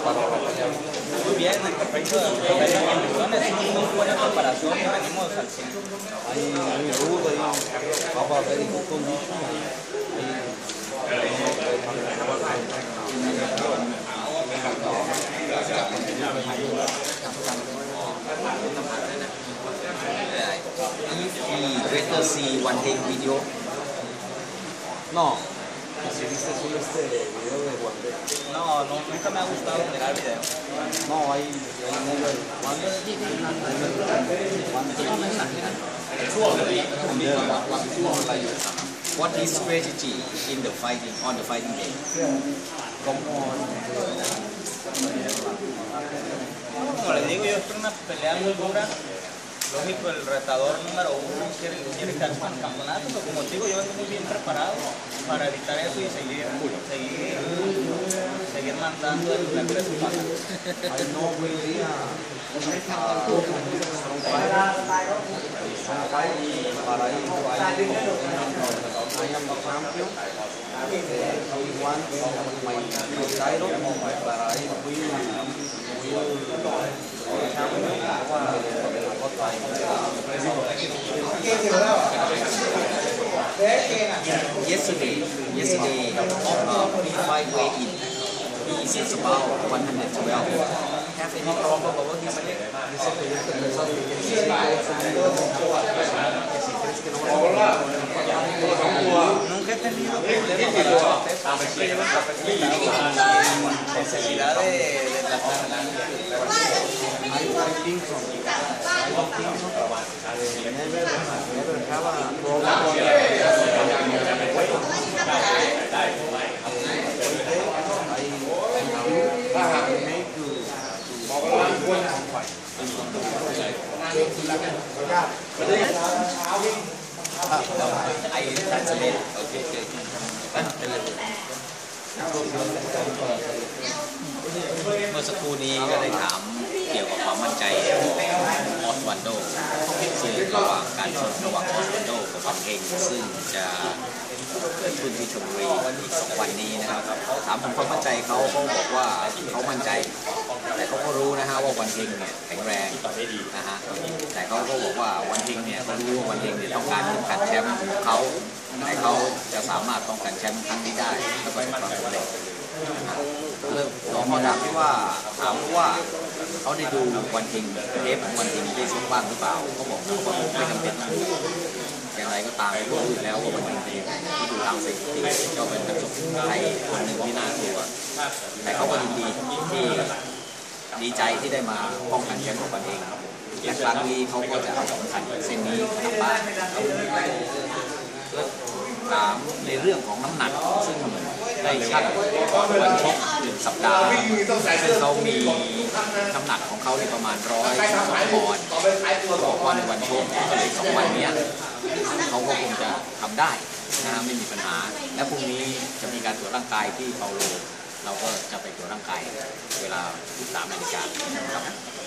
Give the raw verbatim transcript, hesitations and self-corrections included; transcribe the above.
Muy bien, perfecto. Las bendiciones, una muy buena preparación y venimos al cien. Hay muy rudo, hay papa very good condition. If we better see one take video. No, si viste solo este video de Wander. No, no, nunca me ha gustado mirar videos. No, hay, hay never Wander. What is strategy in the fighting on the fighting day? Como Como les digo, yo estoy en una pelea muy dura. Lógico, el retador número uno quiere, quiere quedarse con el campeonato, pero como te digo, yo vengo muy bien preparado para evitar eso y seguir, seguir, seguir mandando el la cruz para. I know really uh, strong fight, strong fight, but I, I, I am the champion. I want my, my title, but I will, will champion. Yesterday, yesterday, uh, fight weigh in. He is about one hundred twelve. Have any problem about this weight? Nunca he tenido problemas para el peso, siempre llevo el perfecto necesidad de, de tratar. I, I think so. I don't think so. Uh, never, never have a problem. I make to I translate. Okay, okay. เมื่อสักครู่นี้ก็ได้ถามเกี่ยวกับความมั่นใจของออสวันโดซึ่งระหว่างการชกระหว่างออสวันโดกับวันเฮงซึ่งจะเกิดขึ้นที่ชลบุรีอีกสองวันนี้นะครับถามถึงความมั่นใจเขาเขาบอกว่าเขามั่นใจแต่เขาก็รู้นะฮะว่าวันเฮงเนี่ยแข็งแรงนะฮะแต่เขาก็บอกว่าวันเฮงเนี่ยเขารู้ว่าวันเฮงเนี่ยต้องการป้องกันแชมป์ของเขาแต่เขาจะสามารถป้องกันแชมป์ครั้งนี้ได้ถ้าประสบความสำเร็จเริ่มน้องเขาถามว่าถามว่าเขาได้ดูวันเฮงเทปของวันเฮงได้ชกบ้างหรือเปล่าเขาบอกว่าไม่จำเป็นอย่างไรก็ตามรู้อยู่แล้วว่าวันเฮงเป็นยังไงที่ดูตามสถิติก็เป็นนักชกไทยคนหนึ่งที่น่ากลัวแต่เขาก็ยินดีที่ดีใจที่ได้มาป้องกันแชมป์ของวันเฮงและครั้งนี้เขาก็จะเอาสำคัญเส้นนี้กลับบ้านถามในเรื่องของน้ำหนักซึ่งได้ชั่งวันชกหนึ่งสัปดาห์ซึ่งเขามีน้ำหนักของเขาประมาณร้อยสองปอนด์บอกว่าในวันชกก็เลยสองวันนี้เขาก็คงจะทำได้นะไม่มีปัญหาและพรุ่งนี้จะมีการตรวจร่างกายที่เปาโลเราก็จะไปตรวจร่างกายเวลา สิบสามนาฬิกาครับ